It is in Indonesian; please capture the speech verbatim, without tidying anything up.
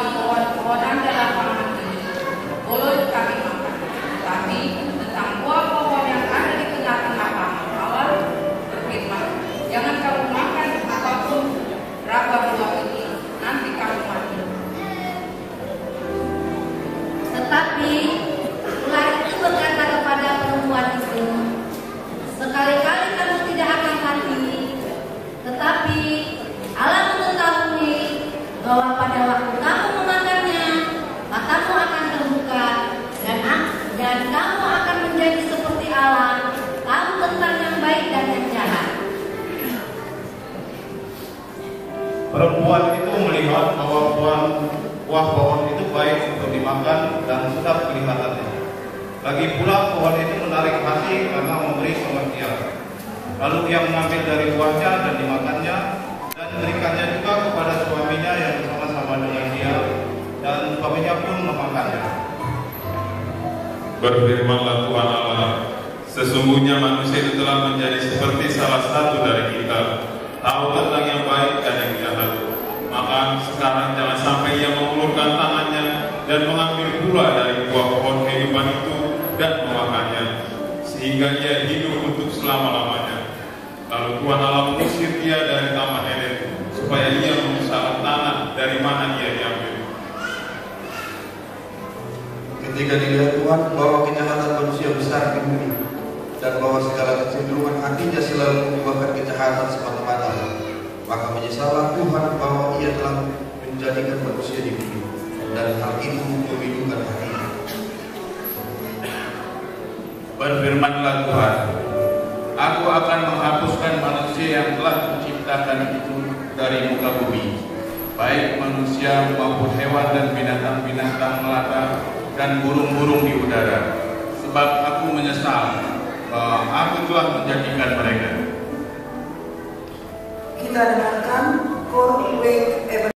tentang pohon-pohonan dan lapangan ini boleh kami makan, tapi tentang buah-pohon yang ada di tengah-tengah lapangan berfirman, jangan kamu makan apapun raba buah ini, nanti kamu mati. Tetapi ular itu berkata kepada perempuan itu, sekali-kali kamu tidak akan mati, tetapi Allah mengetahui bahwa pada waktu kamu memakannya, matamu akan terbuka dan dan kamu akan menjadi seperti Allah, tahu tentang yang baik dan yang jahat. Perempuan itu melihat bahwa buah, buah pohon itu baik untuk dimakan dan sedap kelihatannya. Lagi pula pohon itu menarik hati karena memberi pengertian. Lalu ia mengambil dari buahnya dan dimakannya, dan memberikannya juga kepada suaminya yang bersama-sama dengan dia, dan suaminya pun memakannya. Berfirmanlah Tuhan Allah, sesungguhnya manusia itu telah menjadi seperti salah satu dari kita, tahu tentang yang baik dan yang jahat. Maka sekarang jangan sampai ia mengulurkan tangannya dan mengambil pula dari buah pohon kehidupan itu dan memakannya, sehingga ia hidup untuk selama-lamanya. Lalu Tuhan Allah mengusir dia dari taman Eden, supaya ia mengusahakan tanah dari mana ia diambil. Ketika dilihat Tuhan bahwa kejahatan manusia besar di bumi, dan bahwa segala kecenderungan hatinya selalu membuahkan kejahatan semata-mata, maka menyesallah Tuhan bahwa ia telah menjadikan manusia di bumi, dan hal itu membingungkan hatinya. Berfirmanlah Tuhan, aku akan menghapuskan manusia yang telah kuciptakan itu dari muka bumi, baik manusia maupun hewan dan binatang-binatang melata dan burung-burung di udara, sebab aku menyesal bahwa aku telah menjadikan mereka. Kita dengarkan Kor W